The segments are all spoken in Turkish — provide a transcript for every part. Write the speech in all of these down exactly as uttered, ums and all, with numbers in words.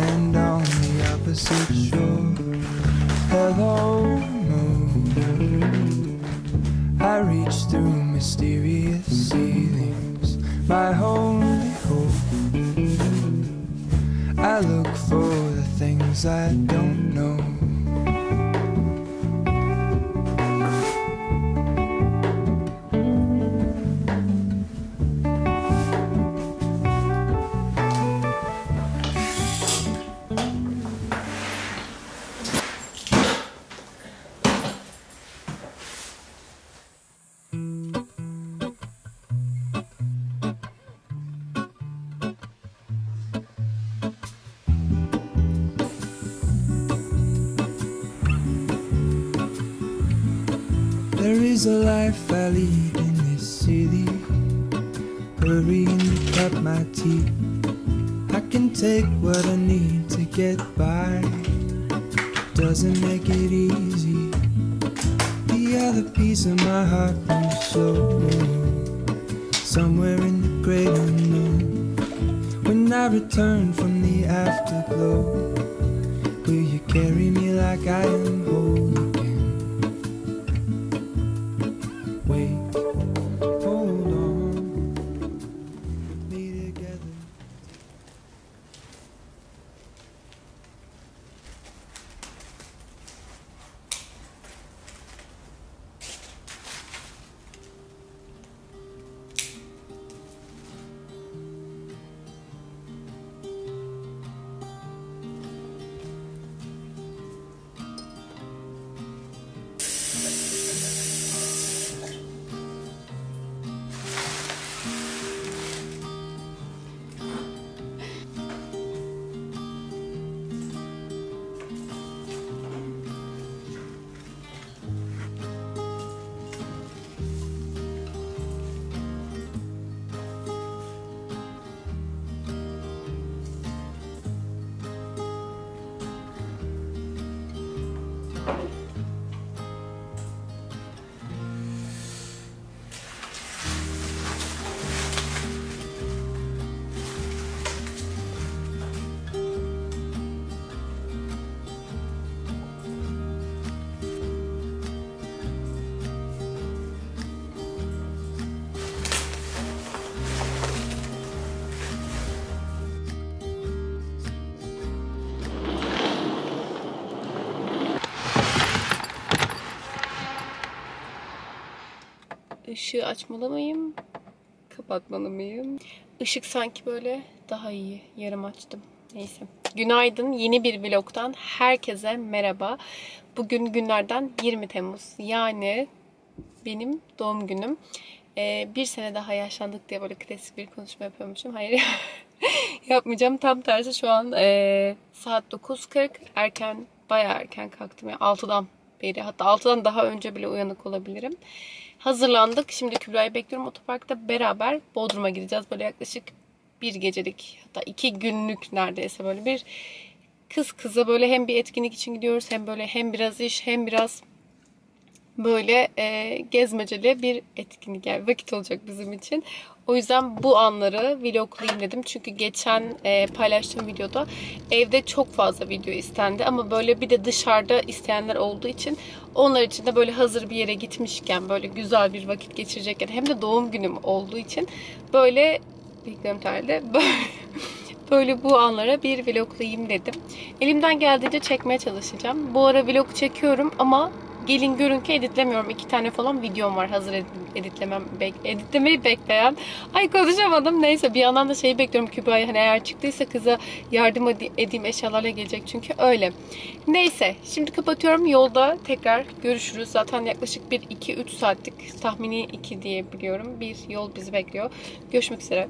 stand on the opposite shore. Hello, moon. I reach through mysterious ceilings, my only hope. I look for the things I don't know. There is a life I lead in this city, hurrying to cut my teeth. I can take what I need to get by, doesn't make it easy. The other piece of my heart moves slow, somewhere in the great unknown. When I return from the afterglow, will you carry me like I am whole again? Wait, hold on, be together. Işığı açmalı mıyım? Kapatmalı mıyım? Işık sanki böyle daha iyi. Yarım açtım. Neyse. Günaydın. Yeni bir vlogtan herkese merhaba. Bugün günlerden yirmi Temmuz. Yani benim doğum günüm. Ee, bir sene daha yaşlandık diye böyle klasik bir konuşma yapıyormuşum. Hayır yapmayacağım. Tam tersi şu an e, saat dokuz kırk. Erken, bayağı erken kalktım. Yani altıdan beri, hatta altıdan daha önce bile uyanık olabilirim. Hazırlandık. Şimdi Kübra'yı bekliyorum. Otoparkta beraber Bodrum'a gideceğiz. Böyle yaklaşık bir gecelik, hatta iki günlük neredeyse böyle bir kız kıza böyle hem bir etkinlik için gidiyoruz, hem böyle hem biraz iş hem biraz böyle e, gezmeceli bir etkinlik, yani vakit olacak bizim için. O yüzden bu anları vloglayayım dedim. Çünkü geçen e, paylaştığım videoda evde çok fazla video istendi. Ama böyle bir de dışarıda isteyenler olduğu için onlar için de böyle hazır bir yere gitmişken, böyle güzel bir vakit geçirecekken, hem de doğum günüm olduğu için böyle bekliyorum terli. Böyle, böyle bu anlara bir vloglayayım dedim. Elimden geldiğince çekmeye çalışacağım. Bu ara vlog çekiyorum ama gelin görün ki editlemiyorum. İki tane falan videom var hazır editlemem, bek editlemeyi bekleyen. Ay konuşamadım. Neyse, bir yandan da şeyi bekliyorum Kübra'ya. Hani eğer çıktıysa kıza yardım edeyim, eşyalarla gelecek çünkü öyle. Neyse, şimdi kapatıyorum. Yolda tekrar görüşürüz. Zaten yaklaşık bir iki üç saatlik, tahmini iki diye biliyorum, bir yol bizi bekliyor. Görüşmek üzere.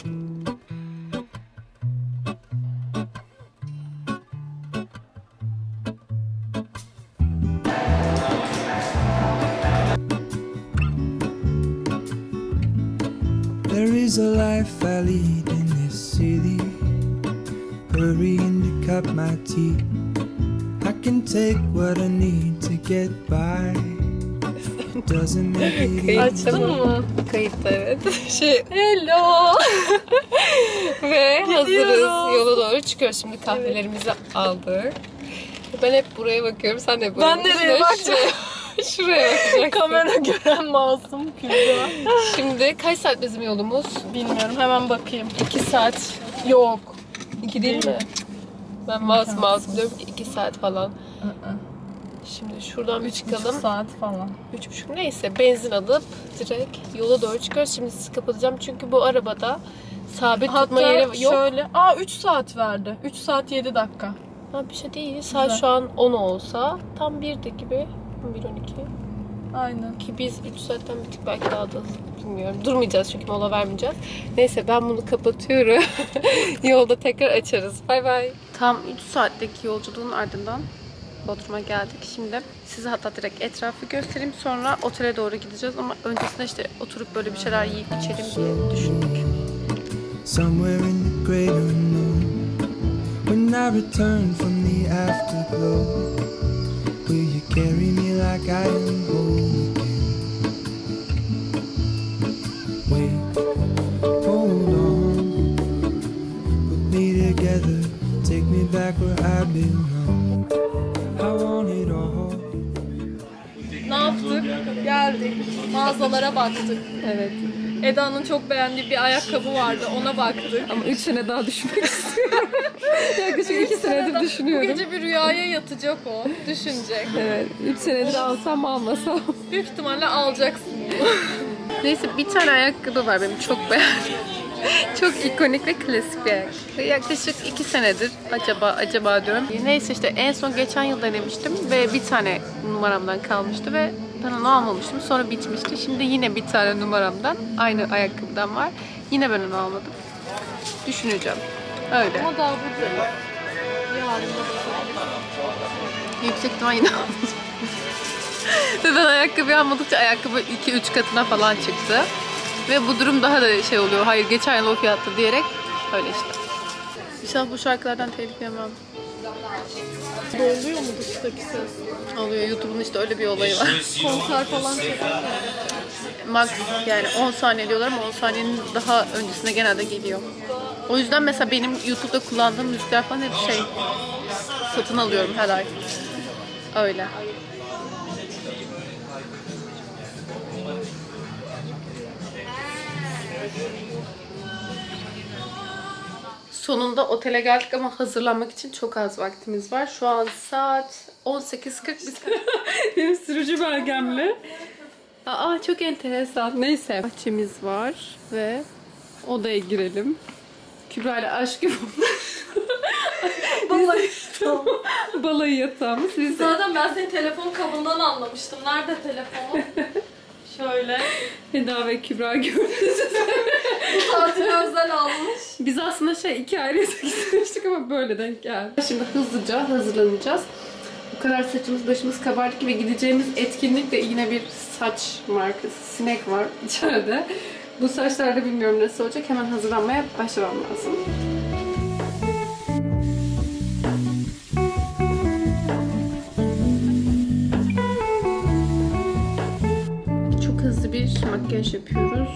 There is a life I lead in this city, hurrying to cut my teeth. I can take what I need to get by, doesn't make it easy. Açtın mı? Kayıtta evet. Şey, hello. Ve hazırız. Yola doğru çıkıyoruz. Şimdi kahvelerimizi aldık. Ben hep buraya bakıyorum. Sen de buraya Ben nereye bakacağım? Şuraya bakacaksın. Kamera gören masum Kübra. Şimdi kaç saat bizim yolumuz? Bilmiyorum, hemen bakayım. iki saat. Yok. İki değil mi? Ben masum masum diyorum ki iki saat falan. Şimdi şuradan bir çıkalım. üç saat falan. Üç buçuk neyse. Benzin alıp direkt yola doğru çıkıyoruz. Şimdi sizi kapatacağım çünkü bu arabada sabit tutma Hatta yeri yok. şöyle, aa üç saat verdi. üç saat yedi dakika. Ha, bir şey değil. Saat Güzel. şu an on olsa tam birde gibi. bir on iki. Aynen. Ki biz üç saatten bir tık belki daha da bilmiyorum. Durmayacağız çünkü mola vermeyeceğiz. Neyse ben bunu kapatıyorum. Yolda tekrar açarız. Bay bay. Tam üç saatteki yolculuğun ardından Bodrum'a geldik. Şimdi size hatta direkt etrafı göstereyim. Sonra otele doğru gideceğiz ama öncesinde işte oturup böyle bir şeyler yiyip içelim diye düşündük. Somewhere in the great unknown, when I return from the afterglow, will you carry me like I am whole again? Wait, hold on, put me together, take me back where I belong. I want it all. Ne yaptık? Geldik. Mağazalara baktık. Evet. Eda'nın çok beğendiği bir ayakkabı vardı. Ona baktık. Ama üç sene daha düşmek istiyorum. Yaklaşık iki senedir Bu düşünüyorum. gece bir rüyaya yatacak o. Düşünecek. Evet. üç senedir alsam mı almasam. Büyük ihtimalle alacaksın. Neyse bir tane ayakkabı var benim çok beğendim. Çok ikonik ve klasik bir ayakkabı. Yaklaşık iki senedir acaba acaba diyorum. Neyse işte en son geçen yıl denemiştim ve bir tane numaramdan kalmıştı ve ben onu almamıştım. Sonra bitmişti. Şimdi yine bir tane numaramdan aynı ayakkabıdan var. Yine ben onu almadım. Düşüneceğim. Öyle. Ama daha burada. Yarın Yüksek ihtimal yine almadım. Ve ben ayakkabı almadıkça ayakkabı iki üç katına falan çıktı. Ve bu durum daha da şey oluyor. Hayır geçen yıl o fiyattı diyerek öyle işte. İnşallah bu şarkılardan telif yemem. oluyor mu dıştaki ses? Oluyor. YouTube'un işte öyle bir olayı var. Konser falan çekiyor. Max yani on saniye diyorlar ama on saniyenin daha öncesinde genelde geliyor. O yüzden mesela benim YouTube'da kullandığım müzikler falan hep şey satın alıyorum her ay. Öyle. Sonunda otele geldik ama hazırlanmak için çok az vaktimiz var. Şu an saat on sekiz kırk. Benim sürücü belgemle. Aa çok enteresan. Neyse. Bahçemiz var ve odaya girelim. Kübra ile aşk gibi. Vallahi Balayı yatağımız. Biz zaten ben senin telefon kabından anlamıştım. Nerede telefon? Şöyle. Eda ve Kübra gördünüz. Bu tatil özel almış. Biz aslında şey iki ayrı yatak istemiştik ama böyle denk geldi. Şimdi hızlıca hazırlanacağız. Bu kadar saçımız başımız kabardı ki ve gideceğimiz etkinlik de yine bir saç markası. Sinek var içeride. Bu saçlarda bilmiyorum nasıl olacak. Hemen hazırlanmaya başlamam lazım. Çok hızlı bir makyaj yapıyoruz.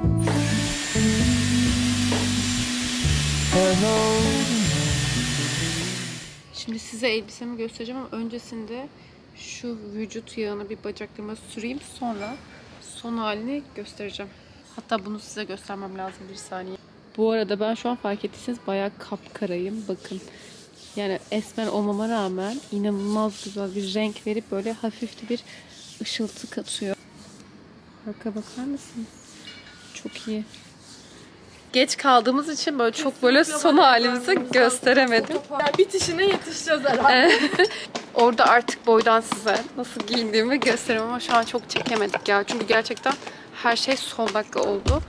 Şimdi size elbisemi göstereceğim ama öncesinde şu vücut yağını bir bacaklarıma süreyim, sonra son halini göstereceğim. Hatta bunu size göstermem lazım bir saniye. Bu arada ben şu an fark ettiyseniz bayağı kapkarayım. Bakın. Yani esmer olmama rağmen inanılmaz güzel bir renk verip böyle hafif de bir ışıltı katıyor. Arka bakar mısınız? Çok iyi. Geç kaldığımız için böyle çok böyle son halimizi gösteremedim. Yani bitişine yetişeceğiz herhalde. Orada artık boydan size nasıl giyindiğimi gösteririm ama şu an çok çekemedik ya. Çünkü gerçekten her şey son dakika oldu.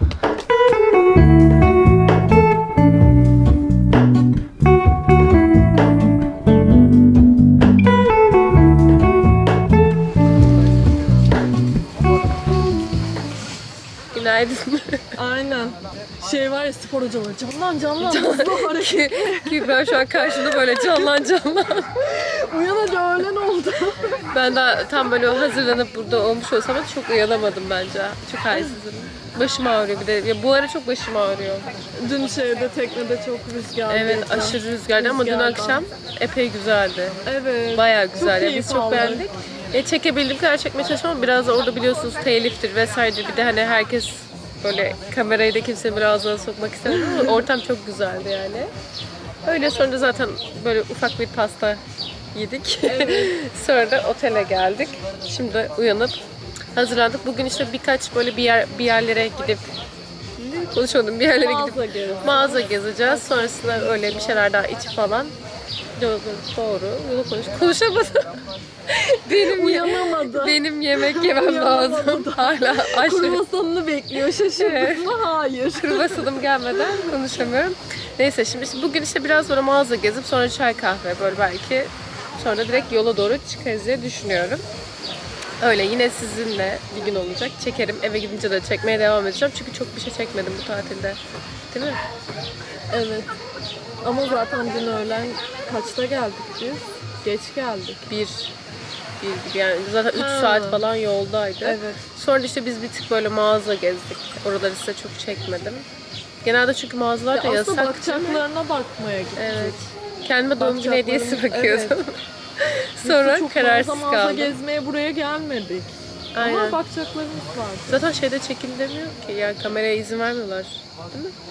Günaydın. Aynen. şey var ya, spor hocaları. Canlan canlan. Hızlı hareket. Ki ben şu an karşımda böyle canlan canlan. Uyanınca öğlen oldu. Ben daha tam böyle hazırlanıp burada olmuş olsam da çok uyanamadım bence. Çok halsizim. Başım ağrıyor bir de. Ya bu ara çok başım ağrıyor. Dün şeyde teknede çok rüzgarlı. Evet, aşırı rüzgarlı ama dün akşam epey güzeldi. Evet. Bayağı güzel. Çok Biz çok aldık. beğendik. E, çekebildiğim kadar çekmeye çalıştım ama biraz da orada biliyorsunuz teliftir vesaire. Bir de hani herkes böyle kamerayı da kimsenin bir ağzına sokmak istemedi ama ortam çok güzeldi yani. Öyle sonra da zaten böyle ufak bir pasta yedik. Evet. Sonra da otele geldik. Şimdi uyanıp hazırlandık. Bugün işte birkaç böyle bir yer bir yerlere gidip konuşmadım bir yerlere Mağaza gidip gezeceğiz. mağaza gezeceğiz. Sonrasında öyle bir şeyler daha içi falan. Doğru, doğru. Yolu konuş. Konuşamadım. Benim Uyanamadı. Benim yemek yemem lazım. Hala aç. Kruvasanını bekliyor. Şaşırdın mı? Hayır. Kruvasanım gelmeden konuşamıyorum. Neyse şimdi işte bugün işte biraz sonra mağaza gezip sonra çay kahve böyle belki sonra direkt yola doğru çıkarız diye düşünüyorum. Öyle yine sizinle bir gün olacak. Çekerim. Eve gidince de çekmeye devam edeceğim. Çünkü çok bir şey çekmedim bu tatilde. Değil mi? Evet. Ama zaten dün öğlen kaçta geldik biz? Geç geldik. Bir, bir yani zaten üç Ha. saat falan yoldaydı. Evet. Sonra işte biz bir tık böyle mağaza gezdik. Oraları size çok çekmedim. Genelde çünkü mağazalar da Ya yasak. aslında bakacaklarına bakmaya gittik. Evet. Kendime doğum günü hediyesi Bakacaklarımız- bakıyordum. Biz de Sonra çok kararsız mağaza mağaza kaldım. gezmeye buraya gelmedik. Aynen. Ama bakacaklarımız vardı. Zaten şeyde çekin demiyor ki ya kameraya izin vermiyorlar. Değil mi?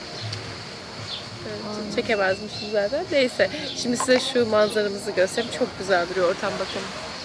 Evet, çekemezmişim zaten. Neyse. Şimdi size şu manzaramızı göstereyim. Çok güzel duruyor ortam bakın.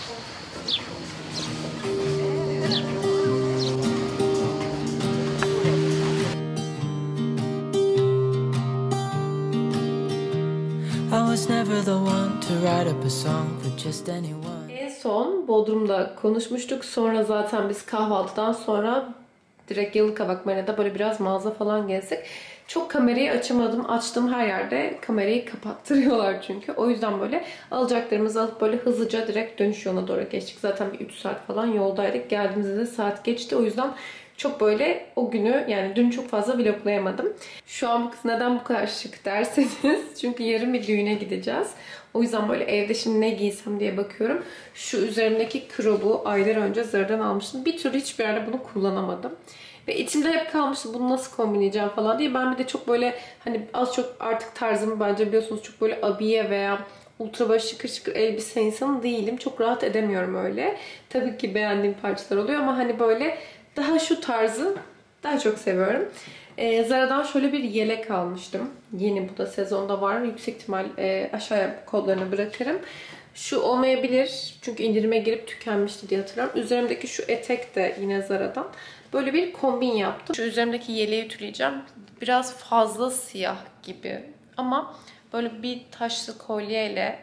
I was never the one to write up a song for just anyone. En son Bodrum'da konuşmuştuk. Sonra zaten biz kahvaltıdan sonra direkt Yalıkavak Marina'da böyle biraz mağaza falan gezdik. Çok kamerayı açamadım. Açtığım her yerde kamerayı kapattırıyorlar çünkü. O yüzden böyle alacaklarımızı alıp böyle hızlıca direkt dönüş yoluna doğru geçtik. Zaten bir üç saat falan yoldaydık. Geldiğimizde de saat geçti. O yüzden çok böyle o günü yani dün çok fazla vloglayamadım. Şu an bu kız neden bu kadar şık derseniz çünkü yarın bir düğüne gideceğiz. O yüzden böyle evde şimdi ne giysem diye bakıyorum. Şu üzerimdeki krobu aylar önce Zara'dan almıştım. Bir türlü hiçbir yerde bunu kullanamadım. Ve içimde hep kalmıştı bunu nasıl kombinleyeceğim falan diye. Ben bir de çok böyle hani az çok artık tarzımı bence biliyorsunuz çok böyle abiye veya ultra böyle şıkır şıkır elbise insanı değilim. Çok rahat edemiyorum öyle. Tabii ki beğendiğim parçalar oluyor ama hani böyle daha şu tarzı daha çok seviyorum. Ee, Zara'dan şöyle bir yelek almıştım. Yeni bu da sezonda var. Yüksek ihtimal e, aşağıya kodlarını bırakırım. Şu olmayabilir. Çünkü indirime girip tükenmişti diye hatırlıyorum. Üzerimdeki şu etek de yine Zara'dan. Böyle bir kombin yaptım. Şu üzerimdeki yeleği ütüleyeceğim. Biraz fazla siyah gibi. Ama böyle bir taşlı kolyeyle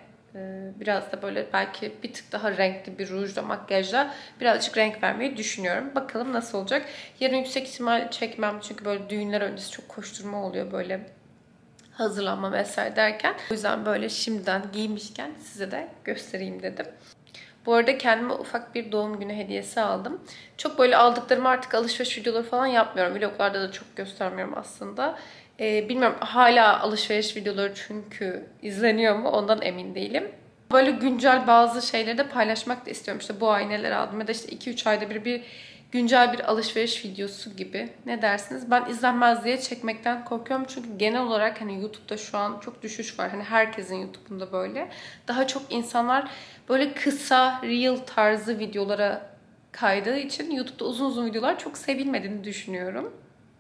biraz da böyle belki bir tık daha renkli bir rujla, makyajla birazcık renk vermeyi düşünüyorum. Bakalım nasıl olacak. Yarın yüksek ihtimal çekmem çünkü böyle düğünler öncesi çok koşturma oluyor böyle hazırlanma vesaire derken. O yüzden böyle şimdiden giymişken size de göstereyim dedim. Bu arada kendime ufak bir doğum günü hediyesi aldım. Çok böyle aldıklarımı artık alışveriş videoları falan yapmıyorum. Vloglarda da çok göstermiyorum aslında. Ee, bilmiyorum hala alışveriş videoları çünkü izleniyor mu ondan emin değilim. Böyle güncel bazı şeyleri de paylaşmak da istiyorum. İşte bu ay neler aldım ya da işte iki üç ayda bir bir güncel bir alışveriş videosu gibi. Ne dersiniz? Ben izlenmez diye çekmekten korkuyorum. Çünkü genel olarak hani YouTube'da şu an çok düşüş var. Hani herkesin YouTube'unda böyle. Daha çok insanlar böyle kısa, reel tarzı videolara kaydığı için YouTube'da uzun uzun videolar çok sevilmediğini düşünüyorum.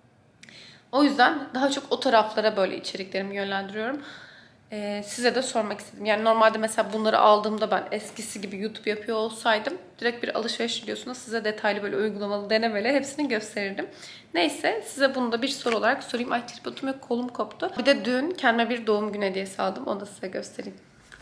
O yüzden daha çok o taraflara böyle içeriklerimi yönlendiriyorum. Ee, size de sormak istedim. Yani normalde mesela bunları aldığımda ben eskisi gibi YouTube yapıyor olsaydım direkt bir alışveriş videosunda size detaylı böyle uygulamalı denemeli hepsini gösterirdim. Neyse size bunu da bir soru olarak sorayım. Ay tripodum ve kolum koptu. Bir de dün kendime bir doğum günü hediyesi aldım. Onu da size göstereyim.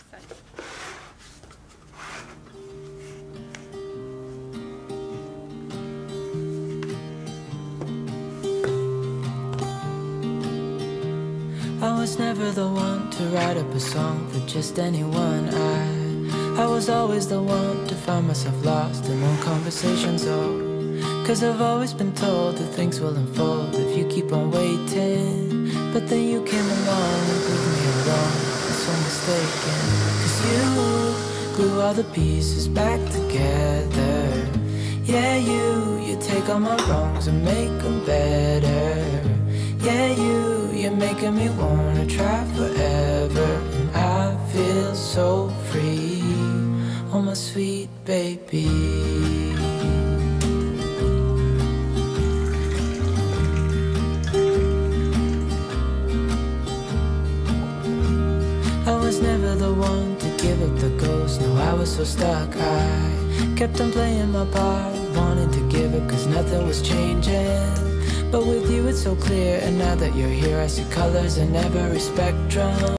I was never the one to write up a song for just anyone. I I was always the one to find myself lost in long conversations. Oh, 'Cause I've always been told that things will unfold if you keep on waiting. But then you came along and proved me wrong. I'm so mistaken. 'Cause you glue all the pieces back together. Yeah, you, you take all my wrongs and make them better. Yeah, you, you're making me wanna try forever. And I feel so free, oh my sweet baby. I was never the one to give up the ghost. No, I was so stuck. I kept on playing my part, wanting to give up 'cause nothing was changing. But with you it's so clear, and now that you're here I see colors in every spectrum.